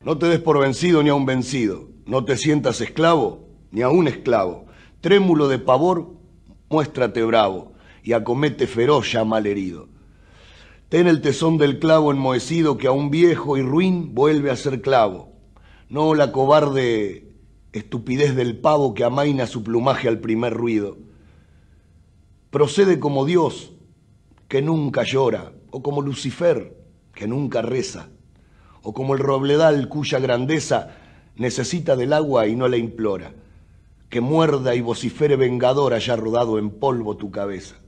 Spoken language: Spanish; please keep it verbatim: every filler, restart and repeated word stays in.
No te des por vencido ni a un vencido, no te sientas esclavo ni a un esclavo. Trémulo de pavor, muéstrate bravo y acomete feroz ya mal herido. Ten el tesón del clavo enmohecido que a un viejo y ruin vuelve a ser clavo. No la cobarde estupidez del pavo que amaina su plumaje al primer ruido. Procede como Dios, que nunca llora, o como Lucifer, que nunca reza, o como el robledal cuya grandeza necesita del agua y no la implora, que muerda y vocifere vengador haya rodado en polvo tu cabeza.